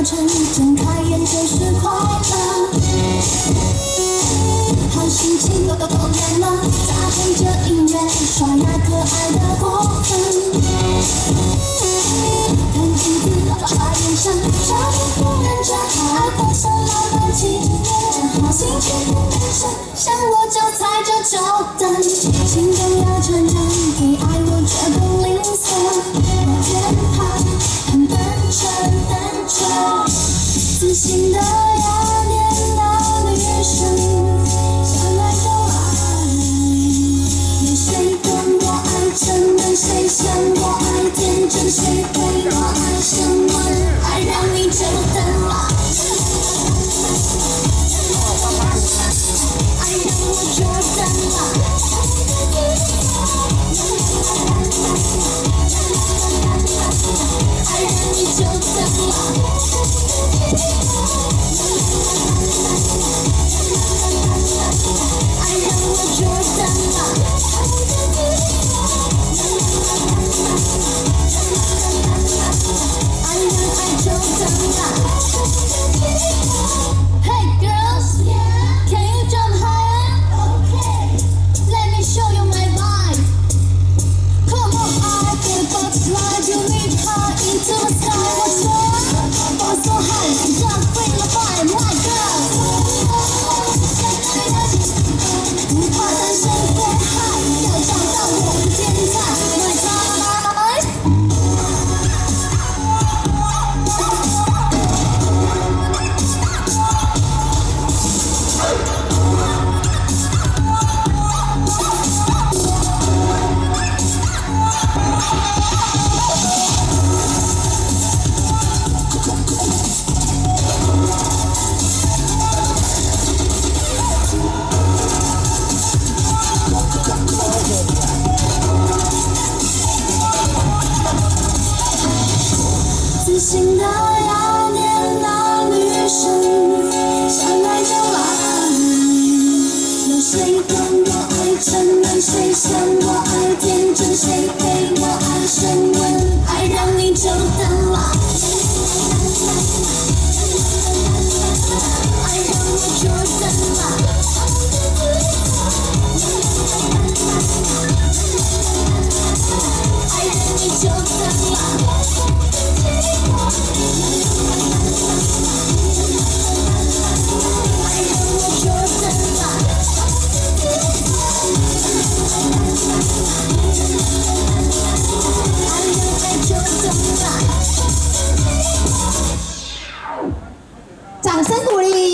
早晨，睁开眼就是快乐，好心情都来了，搭配着音乐，刷牙可爱的过分，看镜子抓眼神，少年不认真，爱过上浪漫情人，好心情不单身，想我就踩着就等，心中要承认，给爱我绝不吝啬，我偏怕很单纯单纯，自信的雅典娜女神，想爱就爱，有谁懂我爱沉沦，谁想我爱天真，谁陪我爱升温，爱让你久等了，爱让我久等了。爱让你久等了，爱让我久等了，爱让爱久等了。Hey girls, can you jump higher? Okay, let me show you my vibe. Come on, I get a butterfly, you leap high into the sky. What's more? Fall so high, just bring the fire, my girl. 不怕单身变嗨，要找到我的天才 ，my time。自信的雅典娜女神，想爱就来，有谁懂我爱沉沦，谁想我爱天真，谁陪我爱升温，爱让你久等了，爱让我久等了，爱让你久等了。掌声鼓励。